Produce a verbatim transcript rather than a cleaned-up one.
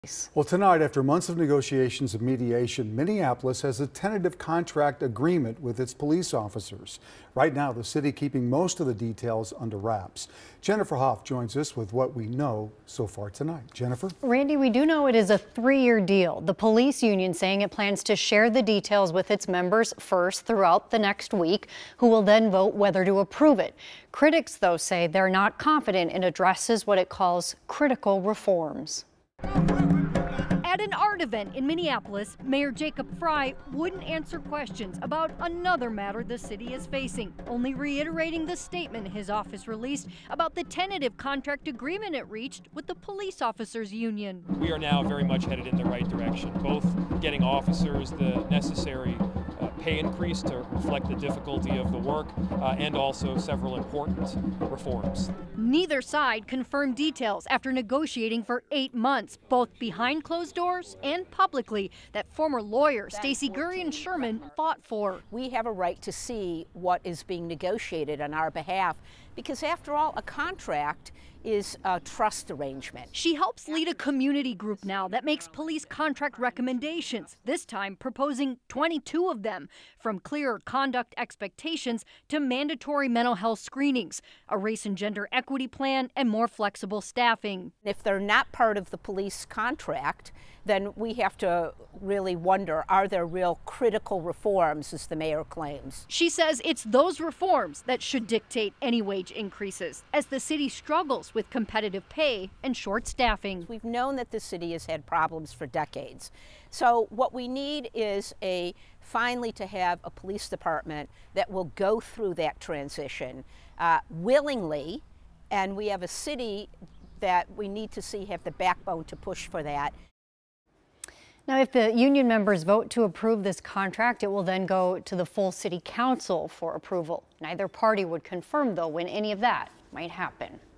Well, tonight, after months of negotiations and mediation, Minneapolis has a tentative contract agreement with its police officers. Right now, the city keeping most of the details under wraps. Jennifer Hoff joins us with what we know so far tonight. Jennifer? Randy, we do know it is a three-year deal. The police union saying it plans to share the details with its members first throughout the next week, who will then vote whether to approve it. Critics, though, say they're not confident it addresses what it calls critical reforms. At an art event in Minneapolis, Mayor Jacob Frey wouldn't answer questions about another matter the city is facing, only reiterating the statement his office released about the tentative contract agreement it reached with the police officers union. We are now very much headed in the right direction, both getting officers the necessary uh, pay increase to reflect the difficulty of the work, uh, and also several important reforms. Neither side confirmed details after negotiating for eight months, both behind closed doors and publicly, that former lawyer Stacey Gurian Sherman fought for. We have a right to see what is being negotiated on our behalf, because after all, a contract is a trust arrangement. She helps lead a community group now that makes police contract recommendations, this time proposing twenty-two of them, from clearer conduct expectations to mandatory mental health screenings, a race and gender equity plan, and more flexible staffing. If they're not part of the police contract, then we have to really wonder, are there real critical reforms, as the mayor claims? She says it's those reforms that should dictate any wage increases, as the city struggles with competitive pay and short staffing. We've known that the city has had problems for decades. So what we need is a finally to have a police department that will go through that transition uh, willingly, and we have a city that we need to see have the backbone to push for that. Now, if the union members vote to approve this contract, it will then go to the full city council for approval. Neither party would confirm, though, when any of that might happen.